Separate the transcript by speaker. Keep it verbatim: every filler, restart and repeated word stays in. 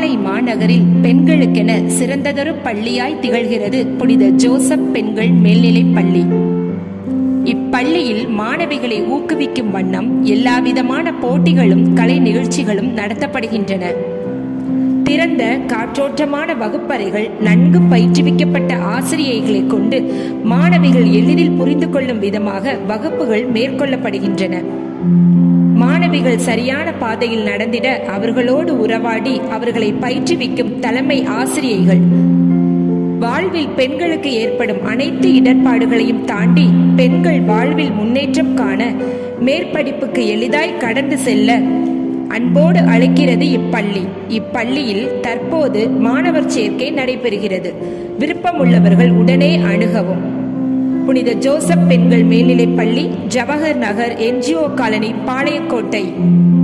Speaker 1: பாளை மாநகரில் பெண்களுக்கென சிறந்ததொரு பள்ளியாய் திகழ்கிறது புனித ஜோசப் பெண்கள் மேல்நிலைப் பள்ளி. இப்பள்ளியில் மாணவிகளை ஊக்குவிக்கும் வண்ணம் எல்லாவிதமான போட்டிகளும் கலை நிகழ்ச்சிகளும் நடத்தப்படுகின்றன. திறந்த காற்றோட்டமான வகுப்பறைகள், நன்கு பயிற்றுவிக்கப்பட்ட ஆசிரியைகளை கொண்டு மாணவிகள் எளிதில் புரிந்து கொள்ளும் விதமாக வகுப்புகள் மேற்கொள்ளப்படுகின்றன. மாணவிகள் சரியான பாதையில் நடந்திட அவர்களோடு உறவாடி அவர்களை பயிற்றுவிக்கும் தலைமை ஆசிரியைகள் வாழ்வில் பெண்களுக்கு ஏற்படும் அனைத்து இடர்பாடுகளையும் தாண்டி பெண்கள் வாழ்வில் முன்னேற்றம் காண மேற்படிப்புக்கு எளிதாய் கடந்து செல்ல அன்போடு அழைக்கிறது இப்பள்ளி. இப்பள்ளியில் தற்போது மாணவர் சேர்க்கை நடைபெறுகிறது. விருப்பமுள்ளவர்கள் உடனே அணுகவும். புனித ஜோசப் பெண்கள் மேல்நிலைப் பள்ளி, ஜவஹர் நகர், என்ஜிஓ காலனி, பாளையக்கோட்டை.